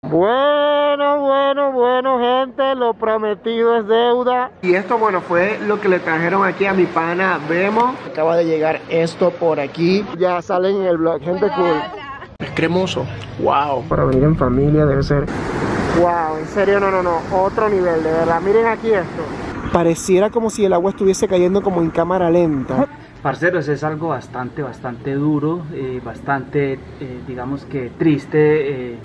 Bueno, gente, lo prometido es deuda. Y esto, bueno, fue lo que le trajeron aquí a mi pana Vemo. Acaba de llegar esto por aquí. Ya salen en el vlog, gente cool. Es cremoso. Wow. Para venir en familia debe ser... Wow, en serio, no. Otro nivel, de verdad. Miren aquí esto. Pareciera como si el agua estuviese cayendo como en cámara lenta. Parceros, es algo bastante duro, bastante, digamos que triste.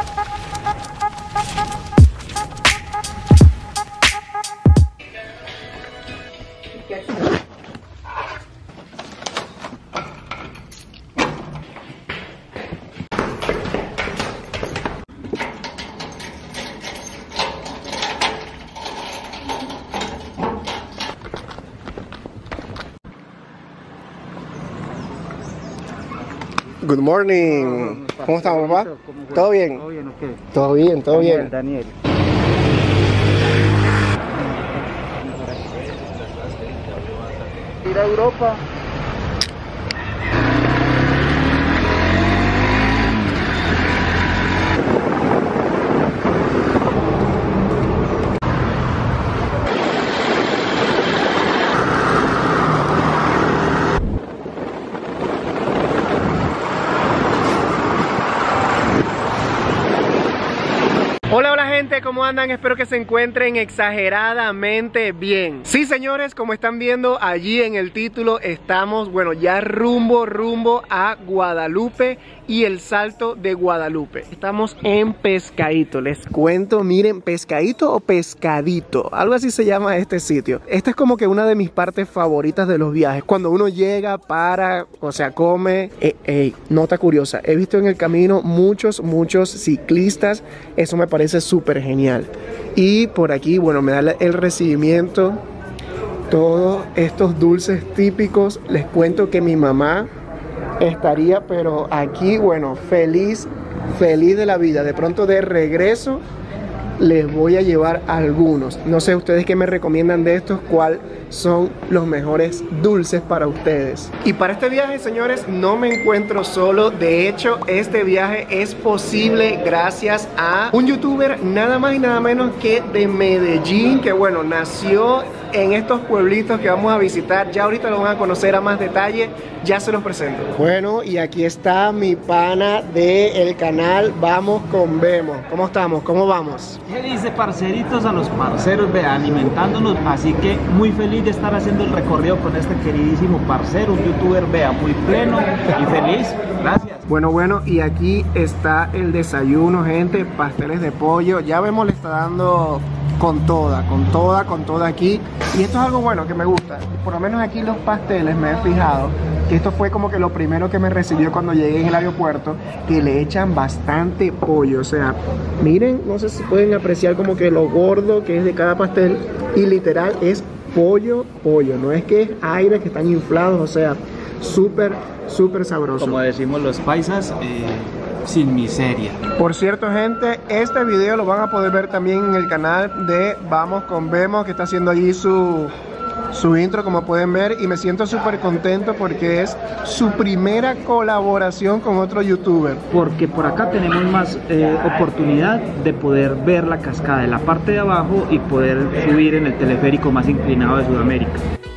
Good morning. ¿Cómo estamos, papá? ¿Todo bien? ¿Todo bien o qué? Todo bien. Daniel. Ir a Europa. Hola gente, ¿cómo andan? Espero que se encuentren exageradamente bien. Sí, señores, como están viendo allí en el título, estamos, bueno, ya rumbo a Guadalupe y el Salto de Guadalupe. Estamos en Pescadito, les cuento, miren, Pescadito o Pescadito, algo así se llama este sitio. Esta es como que una de mis partes favoritas de los viajes, cuando uno llega, para, o sea, come. Nota curiosa, he visto en el camino muchos ciclistas, eso me parece súper genial. Y por aquí, bueno, me da el recibimiento todos estos dulces típicos. Les cuento que mi mamá estaría, pero aquí, bueno, feliz de la vida. De pronto, de regreso, les voy a llevar algunos. No sé ustedes qué me recomiendan de estos, cuál son los mejores dulces para ustedes. Y para este viaje, señores, no me encuentro solo. De hecho, este viaje es posible gracias a un youtuber nada más y nada menos que de Medellín, que bueno, nació en estos pueblitos que vamos a visitar. Ya ahorita lo van a conocer a más detalle, ya se los presento. Bueno, y aquí está mi pana del canal Vamos con Vemo. ¿Cómo estamos? ¿Cómo vamos? ¿Qué dice, parceritos? A los parceros, vea, alimentándonos, así que muy feliz de estar haciendo el recorrido con este queridísimo parcero, un youtuber, vea, muy pleno y feliz. Gracias. Bueno, y aquí está el desayuno, gente, pasteles de pollo. Ya Vemo le está dando con toda aquí. Y esto es algo bueno que me gusta. Por lo menos aquí los pasteles, me he fijado que esto fue como que lo primero que me recibió cuando llegué en el aeropuerto, que le echan bastante pollo. O sea, miren, no sé si pueden apreciar como que lo gordo que es de cada pastel. Y literal es pollo. No es que es aire que están inflados, o sea, súper sabroso. Como decimos los paisas, sin miseria. Por cierto, gente, este video lo van a poder ver también en el canal de Vamos con Vemo, que está haciendo allí su intro, como pueden ver, y me siento súper contento porque es su primera colaboración con otro youtuber. Porque por acá tenemos más oportunidad de poder ver la cascada de la parte de abajo y poder subir en el teleférico más inclinado de Sudamérica.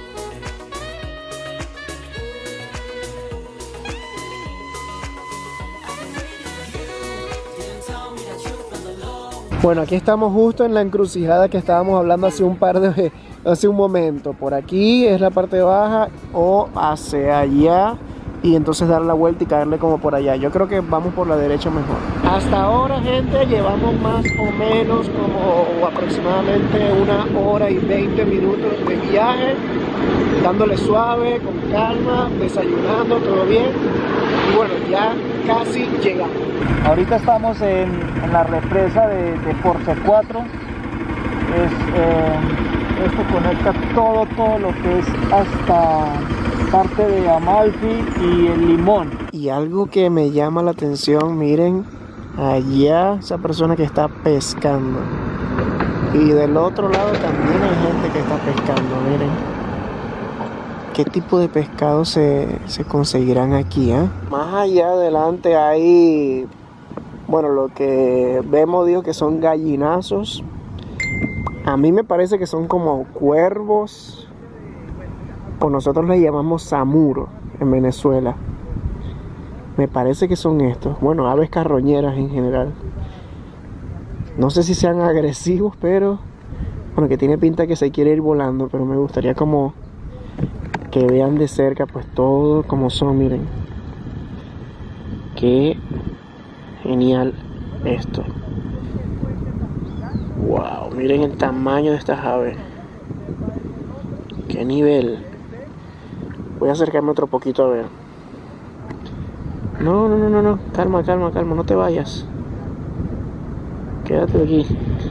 Bueno, aquí estamos justo en la encrucijada que estábamos hablando hace un momento. Por aquí es la parte baja o hacia allá, y entonces dar la vuelta y caerle como por allá. Yo creo que vamos por la derecha mejor. Hasta ahora, gente, llevamos más o menos como aproximadamente 1 hora y 20 minutos de viaje, dándole suave, con calma, desayunando, todo bien. Y bueno, ya casi llegamos. Ahorita estamos en la represa de Porce 4. Esto conecta todo lo que es hasta parte de Amalfi y el Limón. Y algo que me llama la atención, miren, allá esa persona que está pescando. Y del otro lado también hay gente que está pescando, miren. ¿Qué tipo de pescado se conseguirán aquí? Más allá adelante hay Bueno, lo que vemos, digo que son gallinazos. A mí me parece que son como cuervos, o nosotros le llamamos samuro en Venezuela. Me parece que son estos. Bueno, aves carroñeras en general. No sé si sean agresivos, pero bueno, que tiene pinta que se quiere ir volando. Pero me gustaría como que vean de cerca pues todo como son, miren. Qué genial esto. Wow, miren el tamaño de estas aves. Qué nivel. Voy a acercarme otro poquito a ver. No. Calma, no te vayas. Quédate aquí.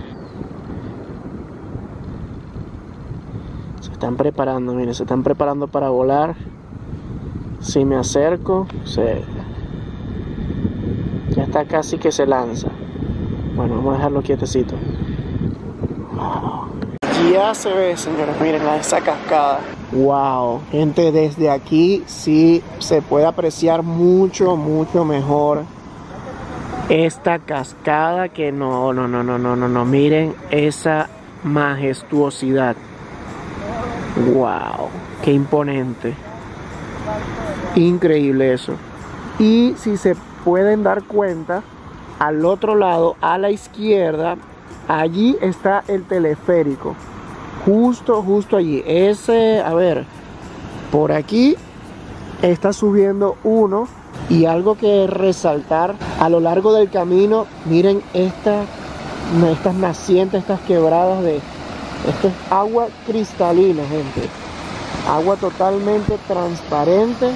Se están preparando, miren, se están preparando para volar. Si me acerco, ya está casi que se lanza. Bueno, vamos a dejarlo quietecito. Wow. Ya se ve, señores, miren esa cascada. Wow, gente, desde aquí sí se puede apreciar mucho mejor esta cascada que no, miren esa majestuosidad. Wow, qué imponente. Increíble eso. Y si se pueden dar cuenta, al otro lado, a la izquierda, allí está el teleférico. Justo allí. Ese, a ver, por aquí está subiendo uno. Y algo que resaltar a lo largo del camino, miren estas nacientes, estas quebradas de... Esto es agua cristalina, gente. Agua totalmente transparente.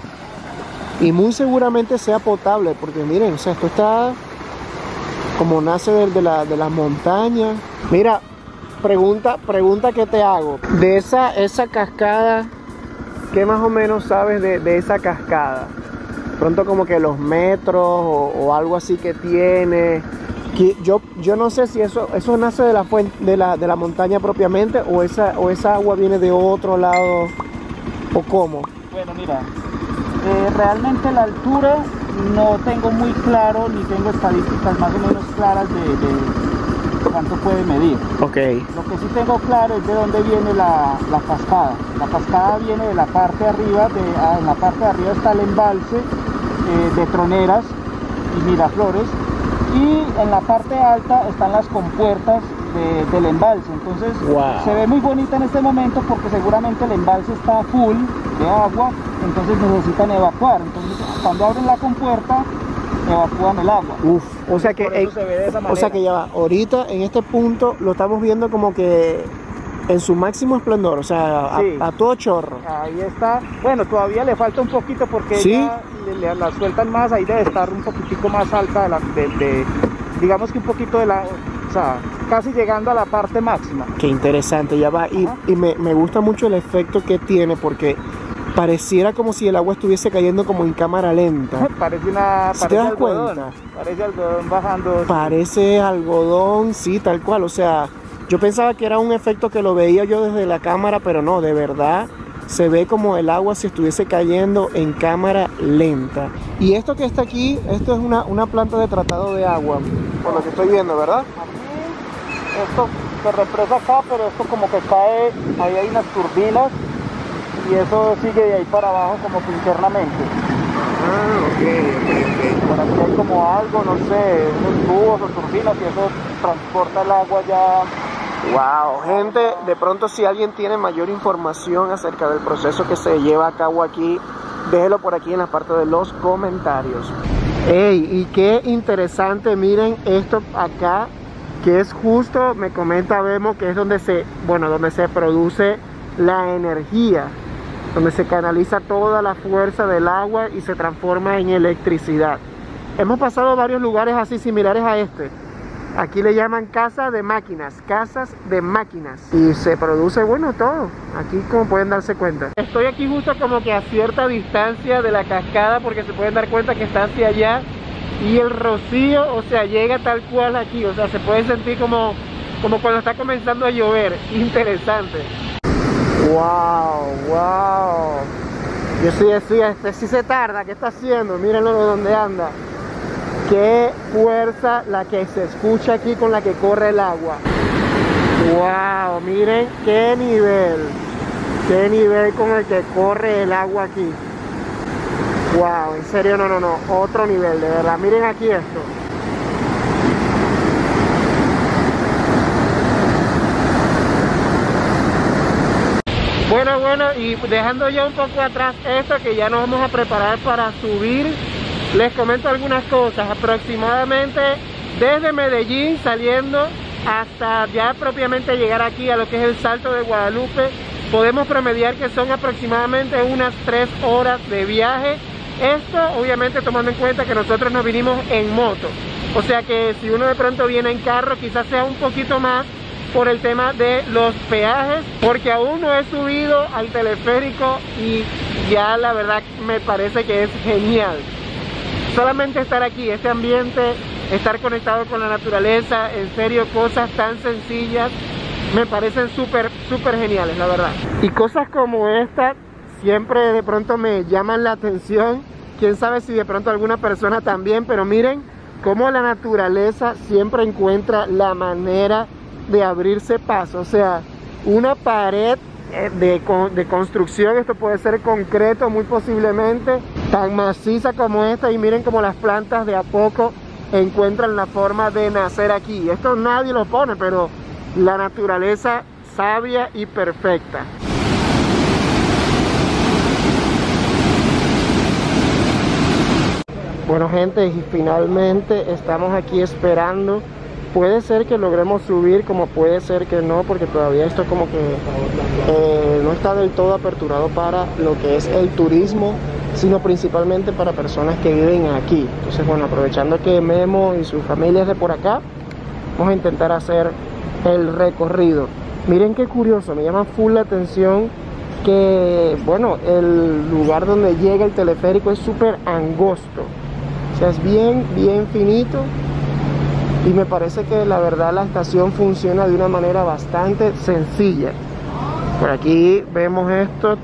Y muy seguramente sea potable, porque miren, o sea, esto está como nace de la montaña. Mira, pregunta que te hago. De esa cascada, ¿qué más o menos sabes de esa cascada? Pronto como que los metros o algo así que tiene. Que yo no sé si eso nace de la fuente, de la montaña propiamente, o esa agua viene de otro lado, o cómo. Bueno, mira, realmente la altura no tengo muy claro, ni tengo estadísticas más o menos claras de cuánto puede medir. Ok. Lo que sí tengo claro es de dónde viene la cascada. La cascada viene de la parte de arriba, en la parte de arriba está el embalse de Troneras y Miraflores, y en la parte alta están las compuertas del embalse. Entonces wow, se ve muy bonita en este momento porque seguramente el embalse está full de agua, entonces necesitan evacuar. Entonces cuando abren la compuerta evacúan el agua. Uf, o sea que ya va, ahorita en este punto lo estamos viendo como que en su máximo esplendor, o sea, sí, a todo chorro. Ahí está. Bueno, todavía le falta un poquito porque ¿sí? ya la sueltan más, ahí debe estar un poquitico más alta digamos que un poquito o sea, casi llegando a la parte máxima. Qué interesante, ya va. Y me gusta mucho el efecto que tiene, porque pareciera como si el agua estuviese cayendo como en cámara lenta. Parece ¿te das algodón, cuenta? Parece algodón bajando. Parece algodón, sí, tal cual. O sea, yo pensaba que era un efecto que lo veía yo desde la cámara, pero no, de verdad se ve como el agua si estuviese cayendo en cámara lenta. Y esto que está aquí, esto es una planta de tratado de agua, por lo que estoy viendo, ¿verdad? Aquí, esto se represa acá, pero esto como que cae, ahí hay unas turbinas y eso sigue de ahí para abajo como que internamente. Ah, ok. Por aquí hay como algo, no sé, unos tubos o turbinas y eso transporta el agua ya. Wow, gente, de pronto si alguien tiene mayor información acerca del proceso que se lleva a cabo aquí, déjelo por aquí en la parte de los comentarios. Ey, y qué interesante, miren esto acá, que es justo, me comenta Bemo, que es donde se produce la energía, donde se canaliza toda la fuerza del agua y se transforma en electricidad. Hemos pasado a varios lugares así similares a este. Aquí le llaman casas de máquinas, y se produce, bueno, todo, aquí como pueden darse cuenta. Estoy aquí justo como que a cierta distancia de la cascada, porque se pueden dar cuenta que está hacia allá, y el rocío, o sea, llega tal cual aquí, o sea, se puede sentir como cuando está comenzando a llover. Interesante. Wow. Yo sí, este sí se tarda, ¿qué está haciendo? Mírenlo de dónde anda. Qué fuerza la que se escucha aquí con la que corre el agua. Wow, miren qué nivel con el que corre el agua aquí. Wow, en serio, no, otro nivel, de verdad. Miren aquí esto. Bueno, y dejando ya un poco atrás esto, que ya nos vamos a preparar para subir, les comento algunas cosas. Aproximadamente desde Medellín saliendo hasta ya propiamente llegar aquí a lo que es el Salto de Guadalupe, podemos promediar que son aproximadamente unas 3 horas de viaje. Esto obviamente tomando en cuenta que nosotros nos vinimos en moto, o sea que si uno de pronto viene en carro quizás sea un poquito más por el tema de los peajes, porque aún no he subido al teleférico y ya la verdad me parece que es genial. Solamente estar aquí, este ambiente, estar conectado con la naturaleza, en serio, cosas tan sencillas me parecen súper geniales, la verdad. Y cosas como esta siempre de pronto me llaman la atención. Quién sabe si de pronto alguna persona también, pero miren cómo la naturaleza siempre encuentra la manera de abrirse paso. O sea, una pared de construcción, esto puede ser concreto muy posiblemente, tan maciza como esta, y miren cómo las plantas de a poco encuentran la forma de nacer aquí. Esto nadie lo pone, pero la naturaleza sabia y perfecta. Bueno gente, y finalmente estamos aquí esperando. Puede ser que logremos subir, como puede ser que no, porque todavía esto como que no está del todo aperturado para lo que es el turismo, sino principalmente para personas que viven aquí. Entonces bueno, aprovechando que Memo y su familia es de por acá, vamos a intentar hacer el recorrido. Miren qué curioso, me llama full la atención que bueno, el lugar donde llega el teleférico es súper angosto, o sea, es bien finito. Y me parece que la verdad la estación funciona de una manera bastante sencilla. Por aquí vemos esto.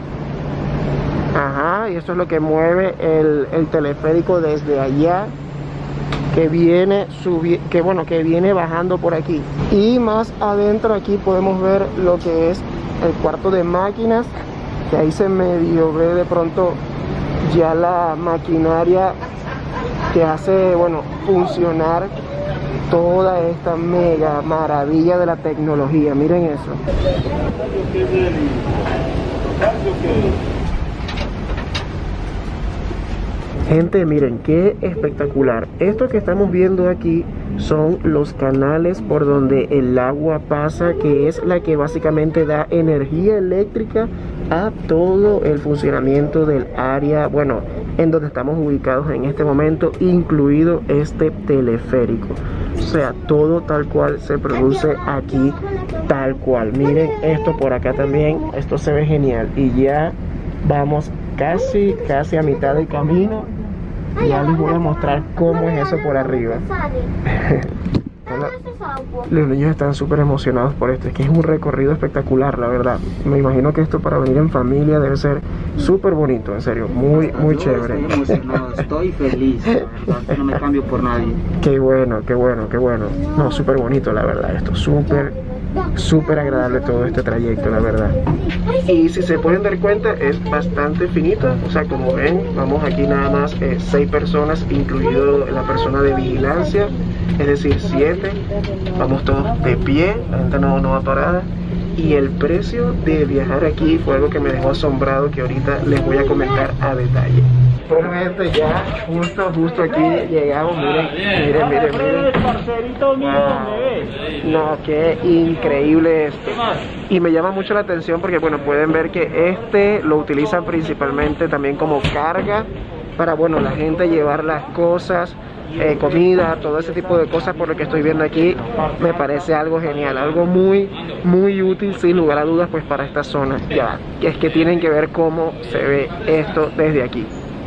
Ajá, y esto es lo que mueve el teleférico desde allá, que viene que viene bajando por aquí. Y más adentro aquí podemos ver lo que es el cuarto de máquinas, que ahí se medio ve de pronto ya la maquinaria que hace, bueno, funcionar toda esta mega maravilla de la tecnología. Miren eso. Gente, miren qué espectacular. Esto que estamos viendo aquí son los canales por donde el agua pasa, que es la que básicamente da energía eléctrica a todo el funcionamiento del área, bueno, en donde estamos ubicados en este momento, incluido este teleférico. O sea, todo tal cual se produce aquí, tal cual. Miren esto por acá también, esto se ve genial. Y ya vamos casi a mitad del camino. Ya les voy a mostrar cómo es eso por arriba. Los niños están súper emocionados por esto. Es que es un recorrido espectacular, la verdad. Me imagino que esto para venir en familia debe ser súper bonito, en serio, muy chévere. Estoy emocionado, estoy feliz, la verdad, no me cambio por nadie. Qué bueno. No, súper bonito, la verdad. Esto súper agradable todo este trayecto, la verdad. Y si se pueden dar cuenta, es bastante finito. O sea, como ven, vamos aquí nada más 6 personas, incluido la persona de vigilancia, es decir, 7. Vamos todos de pie, la gente no va parada. Y el precio de viajar aquí fue algo que me dejó asombrado, que ahorita les voy a comentar a detalle. Bueno gente, ya justo aquí llegamos. Miren. Wow. No, qué increíble esto. Y me llama mucho la atención porque bueno, pueden ver que este lo utilizan principalmente también como carga para, bueno, la gente llevar las cosas, comida, todo ese tipo de cosas. Por lo que estoy viendo aquí, me parece algo genial, algo muy útil, sin lugar a dudas, pues para esta zona. Ya, que es que tienen que ver cómo se ve esto desde aquí.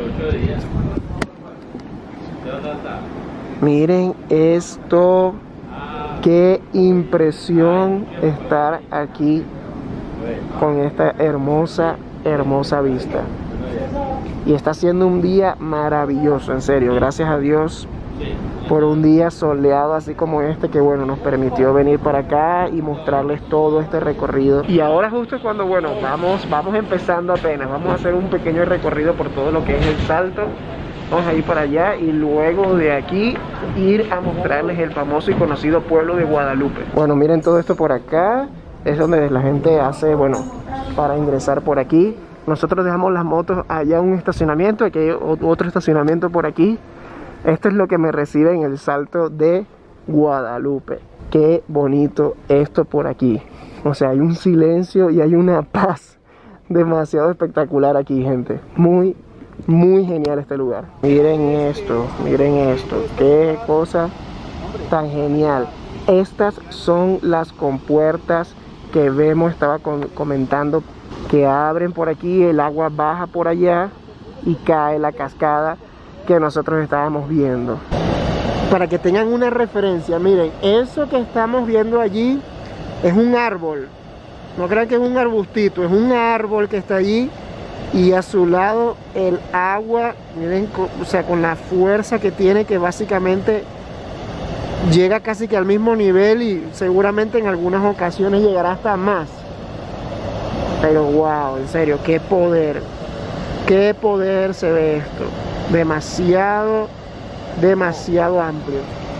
Miren esto, qué impresión estar aquí con esta hermosa vista. Y está siendo un día maravilloso, en serio, gracias a Dios. por un día soleado así como este, que bueno, nos permitió venir para acá y mostrarles todo este recorrido. Y ahora justo cuando, bueno, vamos empezando apenas, vamos a hacer un pequeño recorrido por todo lo que es el Salto. Vamos a ir para allá y luego de aquí ir a mostrarles el famoso y conocido pueblo de Guadalupe. Bueno, miren todo esto por acá, es donde la gente hace, bueno, para ingresar por aquí. Nosotros dejamos las motos allá en un estacionamiento, aquí hay otro estacionamiento por aquí. Esto es lo que me recibe en el Salto de Guadalupe. Qué bonito esto por aquí. O sea, hay un silencio y hay una paz demasiado espectacular aquí, gente. Muy genial este lugar. Miren esto, qué cosa tan genial. Estas son las compuertas que vemos, estaba comentando, que abren por aquí, el agua baja por allá y cae la cascada que nosotros estábamos viendo. Para que tengan una referencia, miren, eso que estamos viendo allí es un árbol. No crean que es un arbustito, es un árbol que está allí. Y a su lado el agua, miren, o sea, con la fuerza que tiene, que básicamente llega casi que al mismo nivel y seguramente en algunas ocasiones llegará hasta más. Pero wow, en serio, qué poder se ve esto. Demasiado amplio.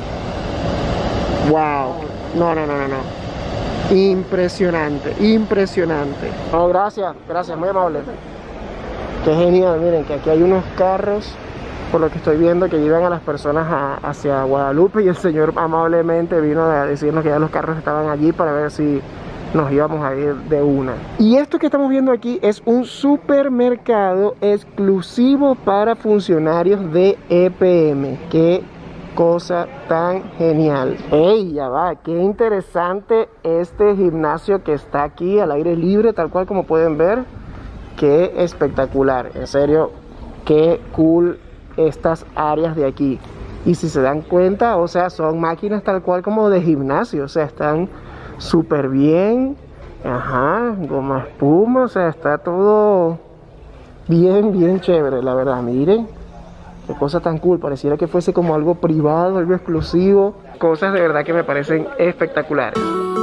Wow, no. Impresionante. Oh, gracias, muy amable. Qué genial, miren que aquí hay unos carros, por lo que estoy viendo, que llevan a las personas hacia Guadalupe, y el señor amablemente vino a decirnos que ya los carros estaban allí para ver si nos íbamos a ir de una. Y esto que estamos viendo aquí es un supermercado exclusivo para funcionarios de EPM. Qué cosa tan genial. ¡Ey, ya va! Qué interesante este gimnasio que está aquí al aire libre, tal cual como pueden ver. Qué espectacular, en serio, qué cool estas áreas de aquí. Y si se dan cuenta, o sea, son máquinas tal cual como de gimnasio, o sea, están súper bien. Ajá, goma espuma, o sea, está todo bien chévere, la verdad. Miren, qué cosa tan cool, pareciera que fuese como algo privado, algo exclusivo. Cosas de verdad que me parecen espectaculares.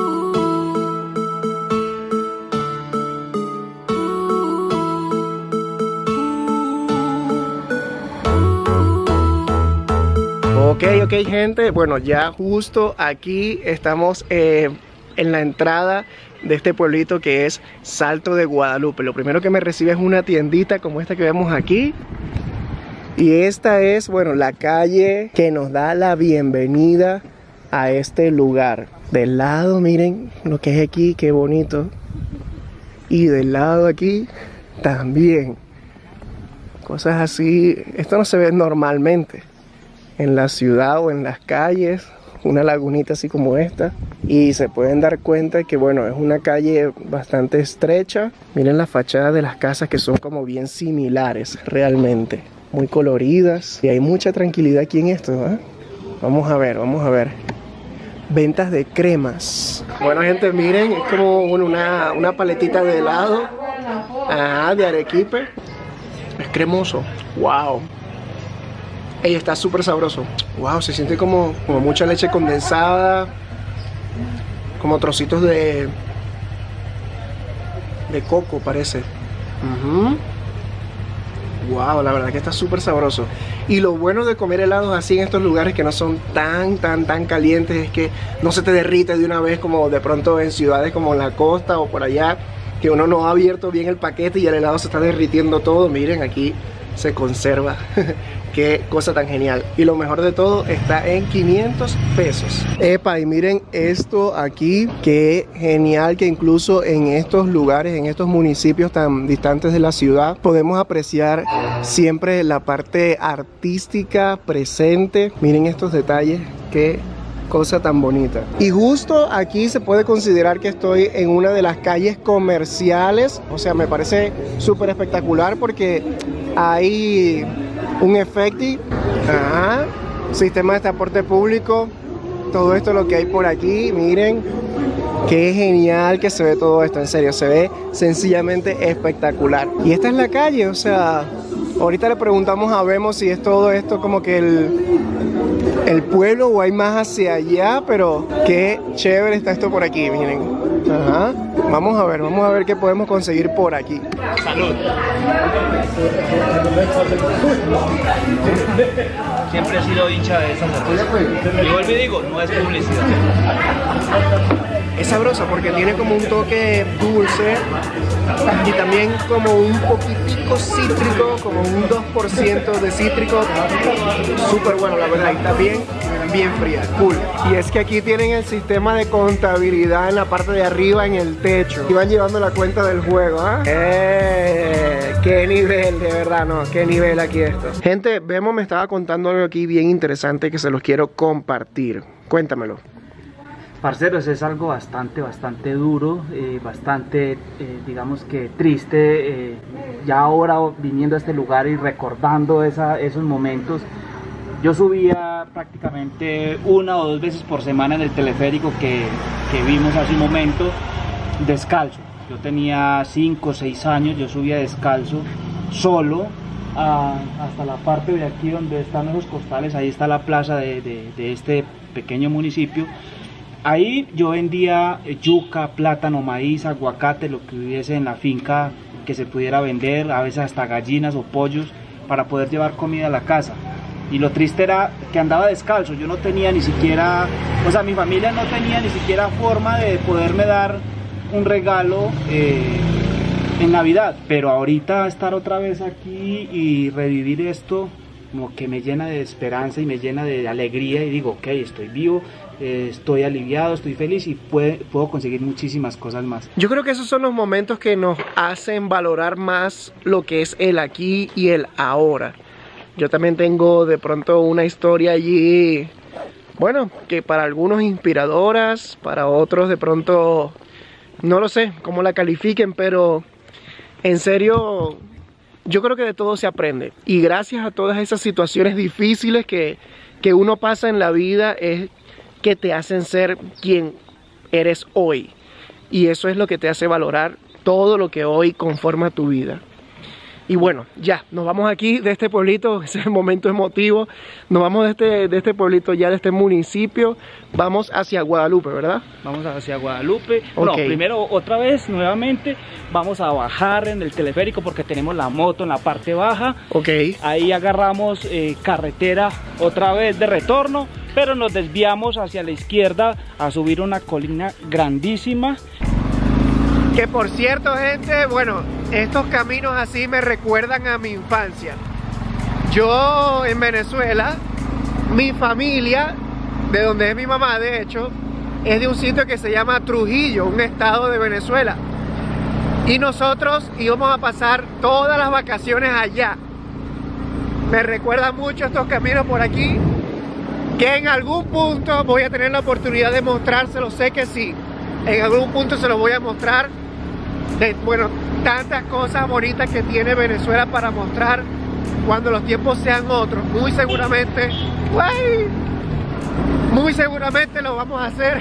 Ok, gente, bueno, ya justo aquí estamos en la entrada de este pueblito que es Salto de Guadalupe. Lo primero que me recibe es una tiendita como esta que vemos aquí. Y esta es, bueno, la calle que nos da la bienvenida a este lugar. Del lado, miren lo que es aquí, qué bonito. Y del lado aquí también. Cosas así, esto no se ve normalmente en la ciudad o en las calles, una lagunita así como esta, y se pueden dar cuenta que bueno, es una calle bastante estrecha. Miren las fachadas de las casas que son como bien similares realmente, muy coloridas, y hay mucha tranquilidad aquí en esto, ¿eh? Vamos a ver. Ventas de cremas. Bueno, gente, miren, es como una paletita de helado, de arequipe, es cremoso, wow. Ey, está súper sabroso. Wow, se siente como mucha leche condensada, como trocitos de coco parece. Wow, la verdad que está súper sabroso. Y lo bueno de comer helados así en estos lugares que no son tan calientes es que no se te derrite de una vez como de pronto en ciudades como en la costa o por allá, que uno no ha abierto bien el paquete y el helado se está derritiendo todo. Miren, aquí se conserva. Qué cosa tan genial. Y lo mejor de todo, está en 500 pesos. Epa, y miren esto aquí. Qué genial que incluso en estos lugares, en estos municipios tan distantes de la ciudad, podemos apreciar siempre la parte artística presente. Miren estos detalles. Qué cosa tan bonita. Y justo aquí se puede considerar que estoy en una de las calles comerciales. O sea, me parece súper espectacular porque hay un efecti, sistema de transporte público, todo esto lo que hay por aquí. Miren qué genial que se ve todo esto, en serio, se ve sencillamente espectacular. Y esta es la calle, o sea, ahorita le preguntamos a Vemos si es todo esto como que el pueblo o hay más hacia allá, pero qué chévere está esto por aquí, miren. Ajá. Vamos a ver qué podemos conseguir por aquí. Salud. Siempre he sido hincha de esa cerveza. Y vuelvo y digo, no es publicidad. Es sabrosa porque tiene como un toque dulce y también como un poquitico cítrico, como un 2% de cítrico. Súper bueno, la verdad, y está bien fría, cool. Y es que aquí tienen el sistema de contabilidad en la parte de arriba, en el techo, y van llevando la cuenta del juego, ¿ah? Qué nivel, de verdad, no, qué nivel aquí esto. Gente, Vemo me estaba contando algo aquí bien interesante que se los quiero compartir. Cuéntamelo. Parceros, es algo bastante duro, bastante, digamos que triste, ya ahora viniendo a este lugar y recordando esos momentos. Yo subía prácticamente 1 o 2 veces por semana en el teleférico que vimos hace un momento, descalzo. Yo tenía 5 o 6 años, yo subía descalzo, solo, hasta la parte de aquí donde están esos costales, ahí está la plaza de este pequeño municipio. Ahí yo vendía yuca, plátano, maíz, aguacate, lo que hubiese en la finca que se pudiera vender, a veces hasta gallinas o pollos, para poder llevar comida a la casa. Y lo triste era que andaba descalzo, yo no tenía ni siquiera, o sea, mi familia no tenía ni siquiera forma de poderme dar un regalo en Navidad. Pero ahorita estar otra vez aquí y revivir esto, como que me llena de esperanza y me llena de alegría y digo, ok, estoy vivo, estoy aliviado, estoy feliz y puedo conseguir muchísimas cosas más. Yo creo que esos son los momentos que nos hacen valorar más lo que es el aquí y el ahora. Yo también tengo de pronto una historia allí, bueno, que para algunos inspiradoras, para otros de pronto, no lo sé cómo la califiquen, pero en serio, yo creo que de todo se aprende. Y gracias a todas esas situaciones difíciles que uno pasa en la vida es que te hacen ser quien eres hoy. Y eso es lo que te hace valorar todo lo que hoy conforma tu vida. Y bueno, ya, nos vamos aquí de este pueblito, ese es el momento emotivo. Nos vamos de este pueblito ya, de este municipio. Vamos hacia Guadalupe, ¿verdad? Vamos hacia Guadalupe. Okay. Bueno, primero, otra vez, nuevamente, vamos a bajar en el teleférico porque tenemos la moto en la parte baja. Ok. Ahí agarramos carretera otra vez de retorno, pero nos desviamos hacia la izquierda a subir una colina grandísima. Que por cierto, gente, bueno, estos caminos así me recuerdan a mi infancia. Yo en Venezuela, mi familia, de donde es mi mamá de hecho, es de un sitio que se llama Trujillo, un estado de Venezuela. Y nosotros íbamos a pasar todas las vacaciones allá. Me recuerda mucho estos caminos por aquí, que en algún punto voy a tener la oportunidad de mostrárselo, sé que sí. En algún punto se los voy a mostrar. Bueno, tantas cosas bonitas que tiene Venezuela para mostrar cuando los tiempos sean otros. Muy seguramente lo vamos a hacer.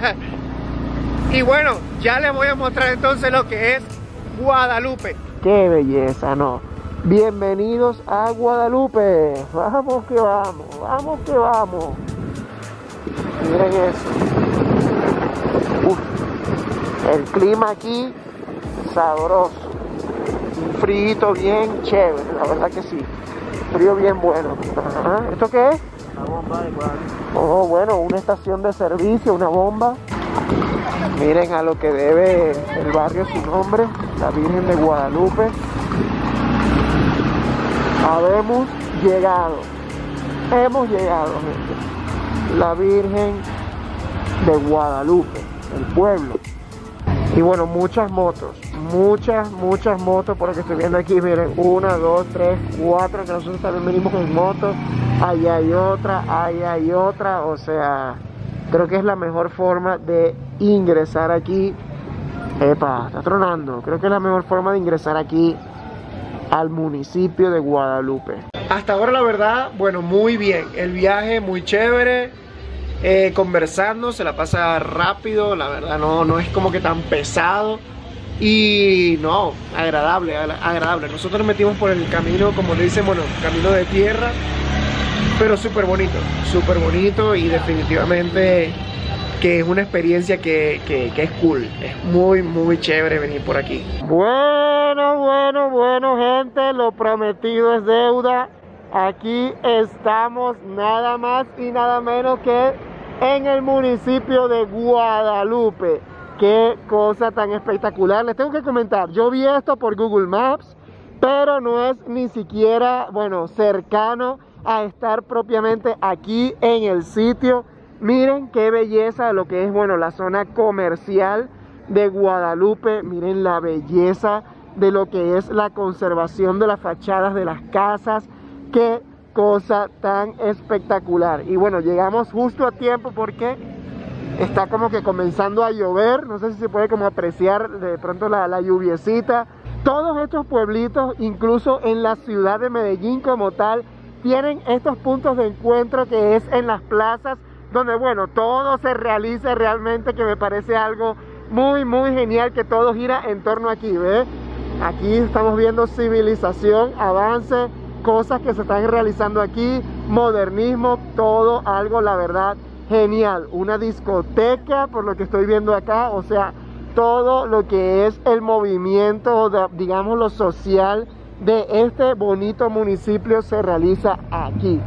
Y bueno, ya les voy a mostrar entonces lo que es Guadalupe. ¡Qué belleza, no! Bienvenidos a Guadalupe. Vamos que vamos, vamos que vamos. Miren eso. Uf, el clima aquí sabroso, un frío bien chévere, la verdad que sí, frío bien bueno. Ajá. ¿Esto qué es? Una bomba de Guadalupe. Oh, bueno, una estación de servicio, una bomba. Miren a lo que debe el barrio su nombre, la Virgen de Guadalupe. Habemos llegado, hemos llegado, gente. La Virgen de Guadalupe, el pueblo. Y bueno, muchas motos por lo que estoy viendo aquí. Miren, 1, 2, 3, 4, que nosotros también venimos con motos. Ahí hay otra, o sea, creo que es la mejor forma de ingresar aquí. Epa, está tronando. Creo que es la mejor forma de ingresar aquí al municipio de Guadalupe. Hasta ahora la verdad, bueno, muy bien. El viaje muy chévere. Conversando, se la pasa rápido, la verdad no es como que tan pesado. Y no, agradable. Nosotros nos metimos por el camino, como le dicen, bueno, camino de tierra. pero súper bonito y definitivamente que es una experiencia que es cool. Es muy chévere venir por aquí. Bueno, gente, lo prometido es deuda. Aquí estamos nada más y nada menos que en el municipio de Guadalupe. Qué cosa tan espectacular. Les tengo que comentar, yo vi esto por Google Maps, pero no es ni siquiera, bueno, cercano a estar propiamente aquí en el sitio. Miren qué belleza de lo que es, bueno, la zona comercial de Guadalupe. Miren la belleza de lo que es la conservación de las fachadas de las casas. Qué cosa tan espectacular. Y bueno, llegamos justo a tiempo porque está como que comenzando a llover. No sé si se puede como apreciar de pronto la lluviecita. Todos estos pueblitos, incluso en la ciudad de Medellín como tal, tienen estos puntos de encuentro que es en las plazas, donde bueno, todo se realiza realmente, que me parece algo muy genial, que todo gira en torno aquí, ¿ves? Aquí estamos viendo civilización, avance, cosas que se están realizando aquí, modernismo, todo algo, la verdad, genial. Una discoteca, por lo que estoy viendo acá, o sea, todo lo que es el movimiento, digamos, lo social de este bonito municipio se realiza aquí.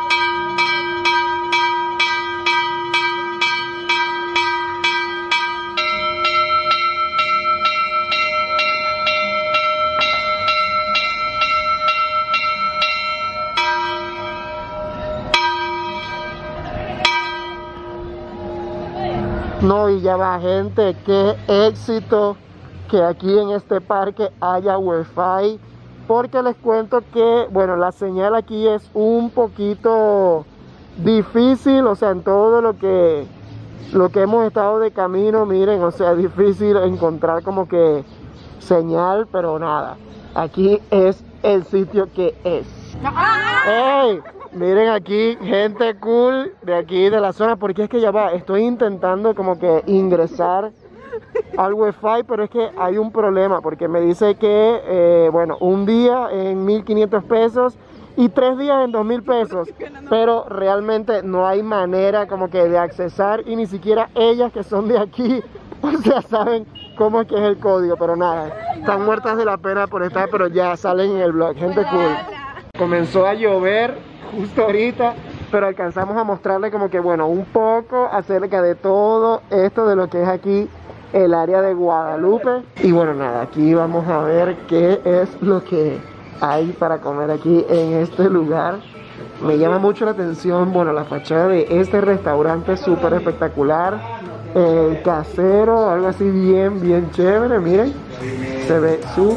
No, y ya va, gente, qué éxito que aquí en este parque haya Wi-Fi, porque les cuento que, bueno, la señal aquí es un poquito difícil, o sea, en todo lo que hemos estado de camino, miren, o sea, difícil encontrar como que señal, pero nada, aquí es el sitio que es. ¡Ey! Miren aquí, gente cool de aquí de la zona, porque es que ya va, estoy intentando como que ingresar al Wi-Fi, pero es que hay un problema, porque me dice que, bueno, un día en 1.500 pesos y 3 días en 2.000 pesos, pero realmente no hay manera como que de accesar, y ni siquiera ellas que son de aquí, o sea, saben cómo es que es el código, pero nada, están muertas de la pena por estar, pero ya salen en el blog, gente cool. Comenzó a llover justo ahorita, pero alcanzamos a mostrarle como que, bueno, un poco acerca de todo esto de lo que es aquí el área de Guadalupe. Y bueno, nada, aquí vamos a ver qué es lo que hay para comer aquí en este lugar. Me llama mucho la atención, bueno, la fachada de este restaurante, súper espectacular, casero, algo así bien chévere. Miren, se ve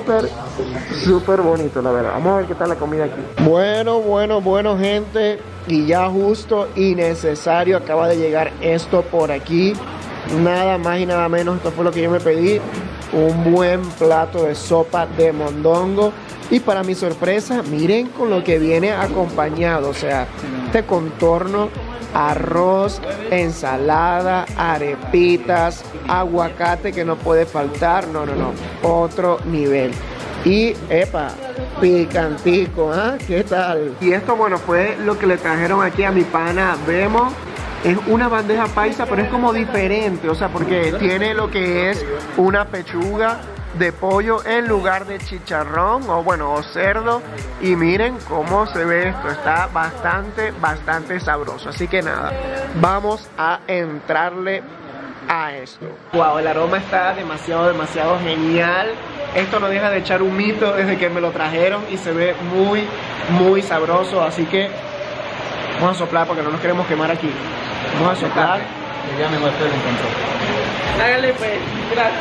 súper bonito, la verdad. Vamos a ver qué tal la comida aquí. Bueno, gente, y ya justo y necesario acaba de llegar esto por aquí. Nada más y nada menos, esto fue lo que yo me pedí, un buen plato de sopa de mondongo. Y para mi sorpresa, miren con lo que viene acompañado, o sea, este contorno, arroz, ensalada, arepitas, aguacate que no puede faltar, no, otro nivel. Y, epa, picantico, ¿ah? ¿Qué tal? Y esto, bueno, fue lo que le trajeron aquí a mi pana Bemo. Es una bandeja paisa, pero es como diferente, o sea, porque tiene lo que es una pechuga de pollo en lugar de chicharrón o bueno, o cerdo, y miren cómo se ve esto, está bastante sabroso, así que nada, vamos a entrarle a esto. Wow, el aroma está demasiado genial. Esto no deja de echar un mito desde que me lo trajeron y se ve muy sabroso, así que vamos a soplar porque no nos queremos quemar aquí. Vamos a soplar. Ya me muestra el encuentro. Hágale pues, gracias.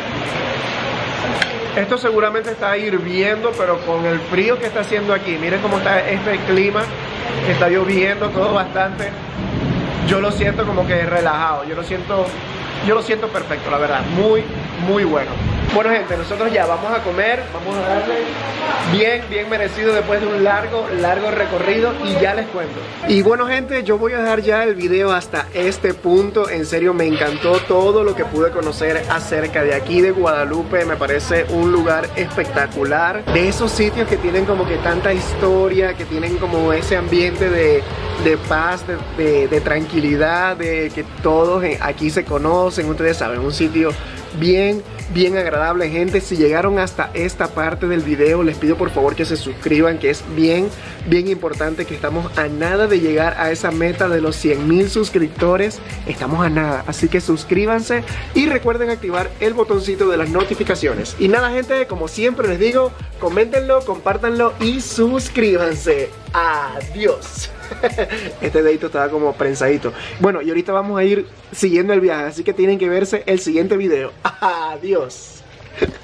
Esto seguramente está hirviendo, pero con el frío que está haciendo aquí, miren cómo está este clima, que está lloviendo todo bastante. Yo lo siento como que relajado, yo lo siento perfecto, la verdad, muy bueno. Bueno, gente, nosotros ya vamos a comer, vamos a darle bien merecido después de un largo recorrido, y ya les cuento. Y bueno, gente, yo voy a dejar ya el video hasta este punto. En serio, me encantó todo lo que pude conocer acerca de aquí de Guadalupe. Me parece un lugar espectacular, de esos sitios que tienen como que tanta historia, que tienen como ese ambiente de de paz, de tranquilidad, de que todos aquí se conocen, ustedes saben, un sitio bien agradable. Gente, si llegaron hasta esta parte del video, les pido por favor que se suscriban, que es bien importante, que estamos a nada de llegar a esa meta de los 100,000 suscriptores. Estamos a nada, así que suscríbanse y recuerden activar el botoncito de las notificaciones. Y nada, gente, como siempre les digo, coméntenlo, compártanlo y suscríbanse. Adiós. Este dedito estaba como prensadito. Bueno, y ahorita vamos a ir siguiendo el viaje, así que tienen que verse el siguiente video. Adiós.